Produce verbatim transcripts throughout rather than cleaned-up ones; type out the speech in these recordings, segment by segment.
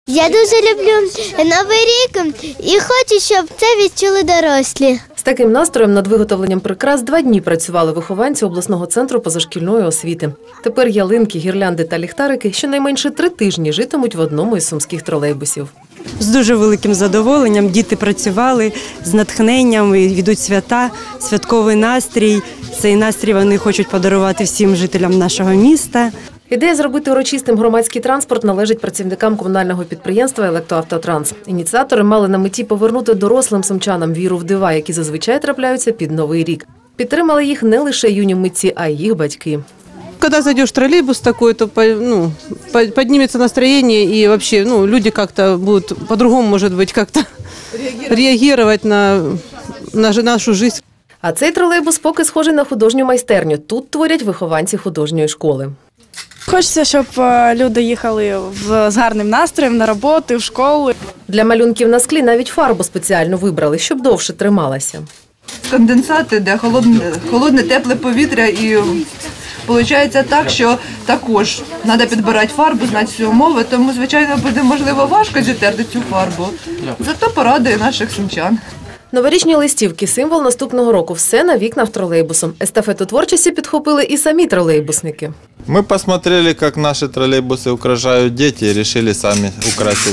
Я дуже люблю Новий рік і хочу, щоб це відчули дорослі. З таким настроєм над виготовленням прикрас два дні працювали вихованці обласного центру позашкільної освіти. Тепер ялинки, гірлянди та ліхтарики щонайменше три тижні житимуть в одному із сумських тролейбусів. З дуже великим задоволенням діти працювали, з натхненням, йдуть свята, святковий настрій. Цей настрій вони хочуть подарувати всім жителям нашого міста. Ідея зробити урочистим громадський транспорт належить працівникам комунального підприємства «Електроавтотранс». Ініціатори мали на меті повернути дорослим сумчанам віру в дива, які зазвичай трапляються під Новий рік. Підтримали їх не лише юні митці, а й їх батьки. Когда зайдешь в троллейбус такой, то ну, поднимется настроение, и вообще ну, люди как-то будут по-другому, может быть, как-то реагировать на, на нашу жизнь. А цей тролейбус поки схожий на художню майстерню. Тут творять вихованці художньої школи. Хочеться, щоб люди їхали з гарним настроєм на роботу, в школу. Для малюнків на склі навіть фарбу спеціально вибрали, щоб довше трималася. Конденсати, де холодне, холодне тепле повітря, і виходить так, що також треба підбирати фарбу, знати всю умови, тому, звичайно, буде, можливо, важко зітерти цю фарбу. Зато порадує наших сумчан. Новорічні листівки – символ наступного року. Все на вікнах тролейбусу. Естафету творчості підхопили і самі тролейбусники. Мы посмотрели, как наши троллейбусы украшают дети, и решили сами украсить.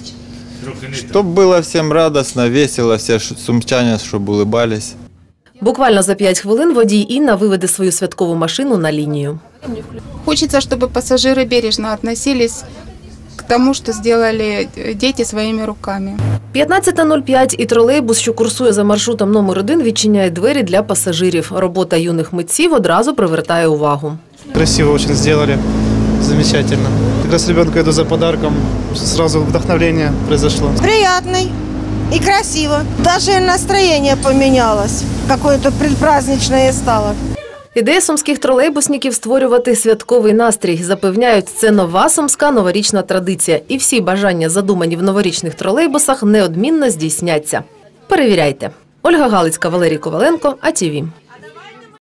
Чтобы было всем радостно, весело, все сумчане, чтобы улыбались. Буквально за п'ять хвилин водій Інна виведе свою святкову машину на лінію. Хочется, чтобы пассажиры бережно относились к тому, что сделали дети своими руками. п'ятнадцята нуль п'ять і тролейбус, що курсує за маршрутом номер один, відчиняє двері для пасажирів. Робота юних митців одразу привертає увагу. Красиво очень сделали, замечательно. Как раз ребенку иду за подарком, сразу вдохновение произошло. Приятный и красиво. Даже настроение поменялось, какое-то предпраздничное стало. Ідея сумських тролейбусників – створювати святковий настрій. Запевняють, це нова сумська новорічна традиція. І всі бажання, задумані в новорічних тролейбусах, неодмінно здійсняться. Перевіряйте. Ольга Галицька, Валерій Коваленко, А Ті Ві.